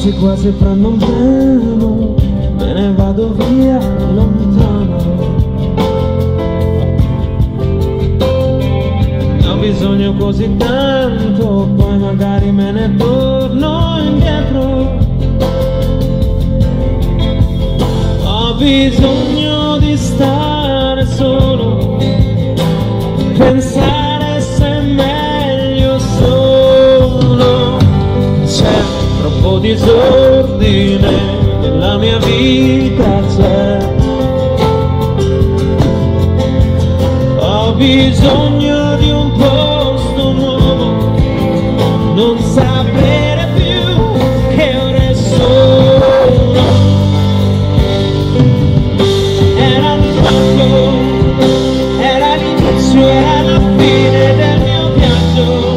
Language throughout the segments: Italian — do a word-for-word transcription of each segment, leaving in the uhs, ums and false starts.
Quasi quasi prendo un treno, me ne vado via lontano. Ne ho bisogno così tanto, poi magari me ne torno indietro. Ho bisogno di stare solo, pensare se è meglio solo. C'è troppo disordine nella mia vita, c'è. Ho bisogno di un posto nuovo, non sapere più che ore sono. Era l'inizio, era l'inizio, era la fine del mio viaggio.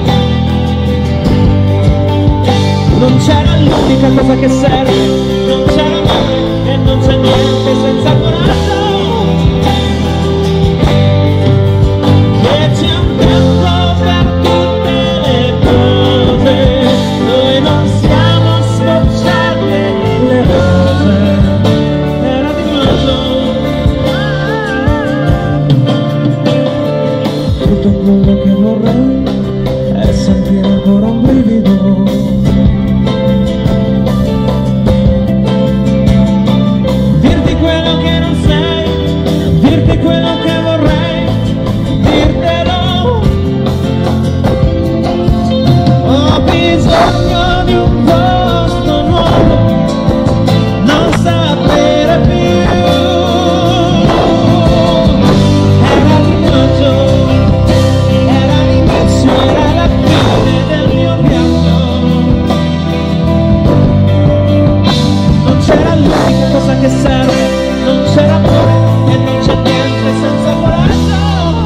Non c'era l'unica cosa che serve, non c'era amore e non c'è niente senza coraggio. E c'è un tempo per tutte le cose, noi non siamo scocciati le rose. Era di maggio. Tutto quello che vorrei è sentire ancora un brivido. Che serve, non c'era amore e non c'è niente senza coraggio.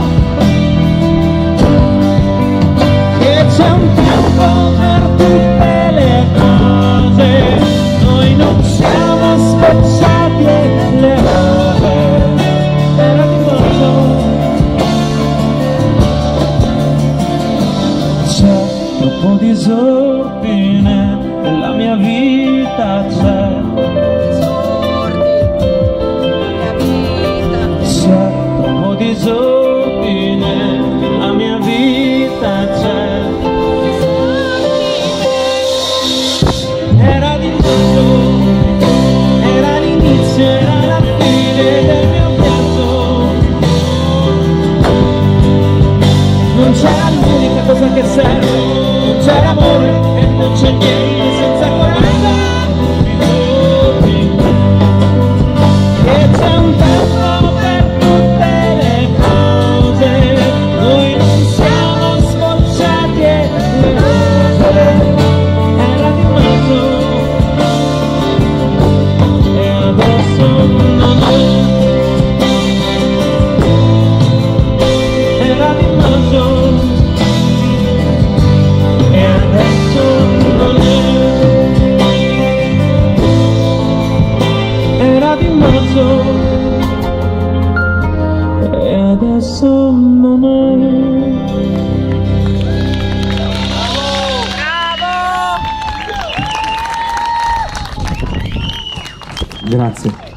E c'è un tempo per tutte le cose, noi non siamo scocciati le rose. Era di maggio. C'è troppo disordine nella mia vita, c'è. Disordine, la mia vita c'è. Era di maggio, era l'inizio, era la fine del mio viaggio. Non c'era l'unica cosa che serve, non c'era amore e non c'è niente senza coraggio. E c'è un tempo per tutte le cose, noi non siamo scocciati le rose. Era di maggio e adesso non è. Era di maggio e adesso non è. Era di maggio e adesso non è. Bravo! Grazie.